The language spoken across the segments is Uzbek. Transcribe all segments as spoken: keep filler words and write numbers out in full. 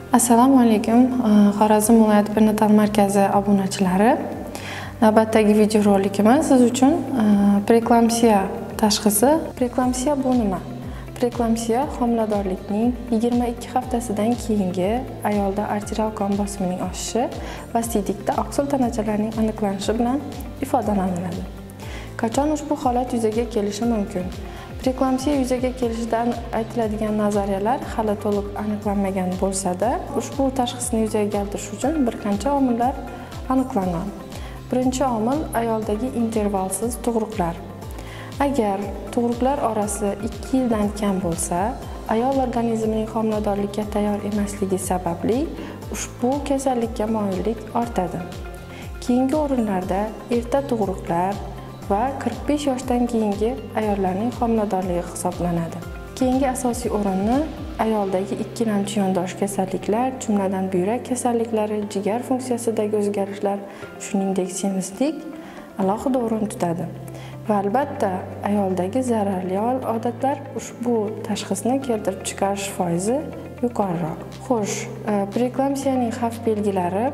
Assalomu alaykum, Xorazm viloyati prenatal markazi obunachilari. Navbatdagi videorolikimiz siz uchun preeklamsiya tashxisi. Preeklamsiya bu nima? Preeklamsiya homiladorlikning yigirma ikki haftasidan keyingi ayolda arterial qon bosimining oshishi va siydik oqsil tanachalarning aniqlanishi bilan ifodalanadi. Qachon ushbu holat yuzaga kelishi mumkin? Preeklamsiya yuzaga kelishidan aytiladigan nazariyalar hali to'liq aniqlanmagan bo'lsa-da, ushbu tashxisni yuzaga keltirish uchun bir qancha omillar aniqlangan. Birinchi omil ayoldagi intervalsiz tug'ruqlar. Agar tug'ruqlar orasi ikki yildan kam bo'lsa, ayol organizmining homiladorlikka tayyor emasligi sababli ushbu kasallikka moyillik ortadi. Keyingi o'rinlarda erta tug'ruqlar va qirq besh yoshdan keyingi ayollarning homiladorligi hisoblanadi. Keyingi asosiy o'rinni ayoldagi ikkilamchi yondosh kasalliklar, jumladan buyrak kasalliklari, jigar funksiyasidagi o'zgarishlar, shuningdek semizlik alohida o'rin tutadi. Va albatta, ayoldagi zararli odatlar ushbu tashxisni keltirib chiqarish foizi yuqoriroq. Xo'sh, preeklamsiyaning xavf belgilari: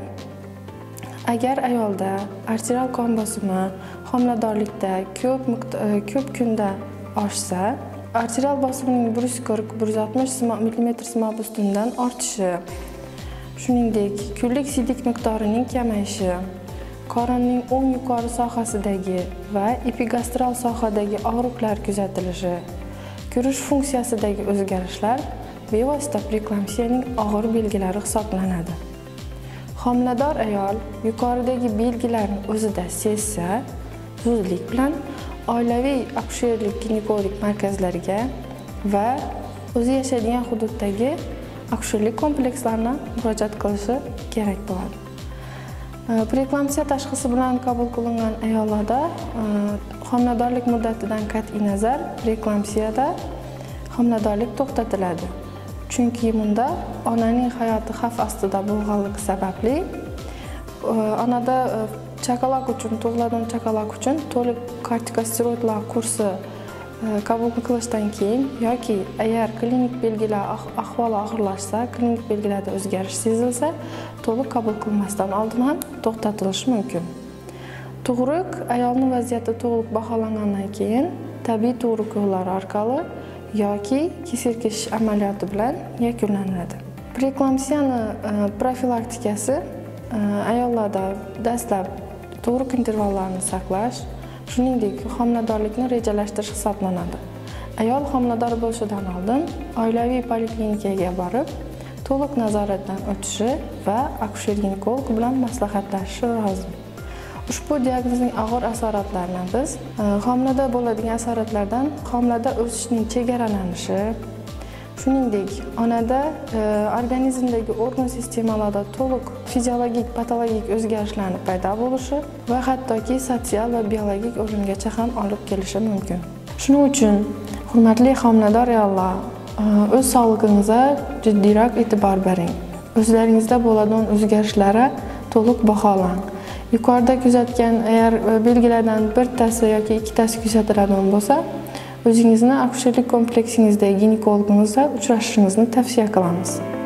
agar ayolda arterial qon bosimi homiladorlikda ko'p ko'p kunda oshsa, arterial bosimning bir yuz qirq bir yuz oltmish millimetr simob ustundan ortishi, shuningdek kunlik siydik miqdorining kamayishi, qorinning o'ng yuqori sohasidagi va epigastral sohadagi og'riqlar kuzatilishi, ko'rish funksiyasidagi o'zgarishlar bevosita preeklamsiyaning og'ir belgilari hisoblanadi. Homilador ayol yuqoridagi belgilarni o'zida sezsa, zudlik bilan oilaviy akusherlik ginekologik markazlariga va o'zi yashaydigan hududdagi akusherlik komplekslarına murojaat qilishi kerak bo'ladi. Preeklamsiya tashxisi bilan qabul qilingan ayollarda homiladorlik muddatidan qat'iy nazar preeklamsiyada homiladorlik to'xtatiladi. Chunki bunda onaning hayoti xavf ostida bo'lganligi sababli onada chaqaloq uchun, tug'iladigan chaqaloq uchun to'liq kortikosteroidlar kursi qabul qilishdan keyin yoki agar klinik belgilar ahvoli og'irlashsa, klinik belgilarda o'zgarish sezilsa, to'liq qabul qilmasdan oldin ham to'xtatilishi mumkin. Tug'ruq ayolning vaziyati to'liq baholangandan keyin tabiiy tug'ruq yo'llari orqali yoki kesir keshish amaliyoti bilan yakunlanadi. Preeklamsiyani profilaktikasi ayollarda dastlab tug'ruq intervallarini saqlash, shuningdek homiladorlikni rejalashtirish hisoblanadi. Ayol homilador bo'lishidan oldin oilaviy poliklinikaga borib, to'liq nazoratdan o'tishi va akusher-ginekolog bilan maslahatlashishi lozim. Ushbu diagnozning og'ir asoratlarini biz homilador bo'ladigan asoratlardan homilada o'sishning chegaralanishi, shuningdek onada organizmdagi organ sistemalarda to'liq fiziologik, patologik o'zgarishlarni paydo bo'lishi va hattoki sotsial va biologik o'limgacha ham olib kelishi mumkin. Shuning uchun hurmatli homilador ayollar, o'z sog'lig'ingizga jiddiyroq e'tibor bering. O'zlaringizda bo'ladigan o'zgarishlarga to'liq baholang. Yuqorida kuzatgan agar belgilardan birtasi yoki ikkitasi kuzatiladigan bo'lsa, o'zingizni akusherlik kompleksingizdagi ginekologingizga uchrashishingizni tavsiya qilamiz.